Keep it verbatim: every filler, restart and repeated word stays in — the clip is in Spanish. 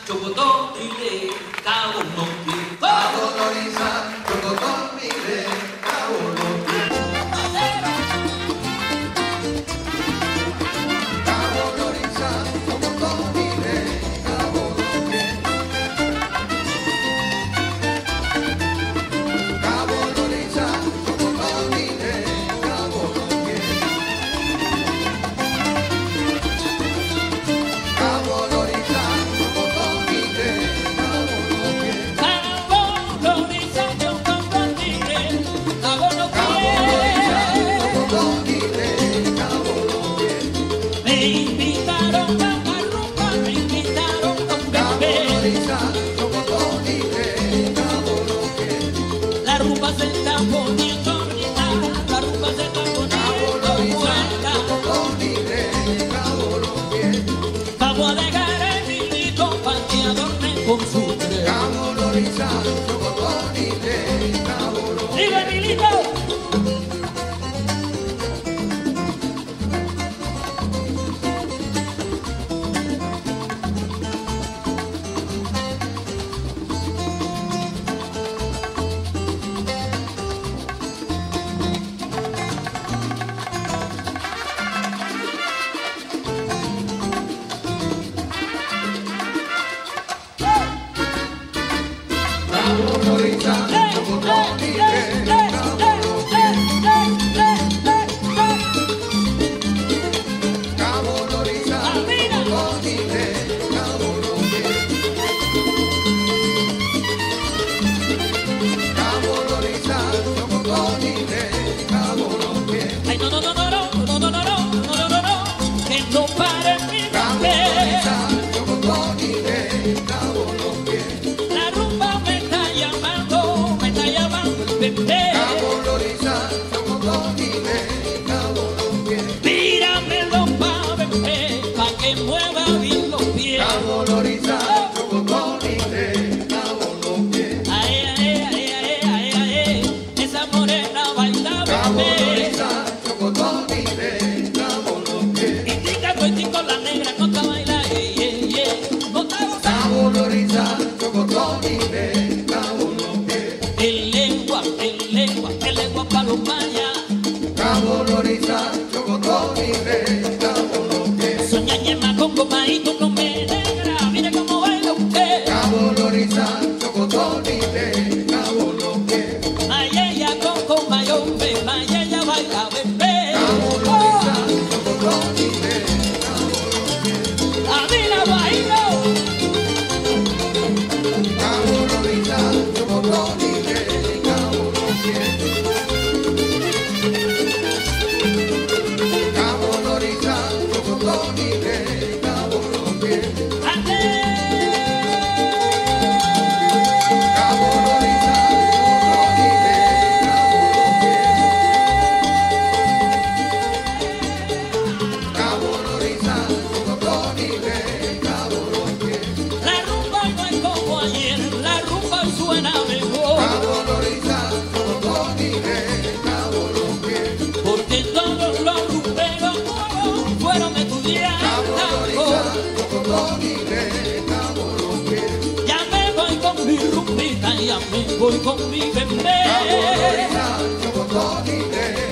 chocotón, mire, cabo no quiere. Cabo Loriza, chocotón, mire, cabo no quiere. Cabo Loriza, chocotón, mire, cabo no quiere. Cabo Loriza, chocotón, mire, cabo no quiere. Cabo Loriza, chocotón, mire, cabo no quiere. Cabo Loriza, chocotón, mire, cabo no Cabo Loriza, chocotón, mire, cabo no quiere. me invitaron a la rumba, me invitaron con Cabo bebé. Loriza, chocotón, mire, cabo no quiere. La rumba se está poniendo bonita, la rumba se está Cabo poniendo Loriza, buena. chocotón, mire, cabo no quiere. Vamos a dejar el vinito para que adornen con su tren. Cabo Loriza, chocotón, mire, cabo no quiere. ¡Diga, Emilito! Cabo Loriza, chocotón, mire, cabo no quiere. Cabo Loriza, chocotón, mire, cabo no quiere. Cabo Loriza, chocotón, mire, cabo no quiere. Ay, no, no, no, no, no, no, no, no, no, no, no, no, no, que no pare mi Cabo bebé. Loriza, chocotón, mire, cabo no quiere. La rumba me está llamando, me está llamando el bebé. Cabo Loriza, chocotón, mire, cabo no quiere. Tíramelo pa' bebé, pa' que mueva bien los pies. Cabo Loriza, chocotón, mire, cabo no quiere. Ay, ay, ay, ay, ay, ay, ay, esa morena baila Cabo bebé. Loriza, chocotón, mire, cabo no quiere. Y tica, coiti con la negra, no te baila, yeah, yeah, yeah. No te gusta. Cabo Loriza, chocotón, mire, cabo no quiere. El lengua, el lengua, el lengua pa' los mayas. Cabo Loriza, chocotón, mire, cabo no quiere. Soña ñema con goma y tú no me negra, mire cómo baila usted. Cabo Loriza, chocotón, mire, cabo no quiere. Ay, ella con goma y hombre, ay, ella baila bebé. Cabo Loriza, chocotón, mire, cabo no quiere. A mí la bailo. Cabo Loriza, chocotón, mire, cabo no quiere. Cabo Loriza, chocotón, mire, cabo no quiere. Ande. Cabo Loriza, chocotón, mire, cabo no quiere. Cabo Loriza, chocotón, mire, cabo no quiere. La rumba no es como ayer, la rumba hoy suena mejor. Cabo Loriza, chocotón, mire, cabo no quiere. Porque todos los rumberos nuevos fueron Cabo Loriza, estudiando. chocotón, mire, cabo no quiere. Ya me voy con mi rumbita, ya me voy con mi bebé. Cabo Loriza, chocotón, mire,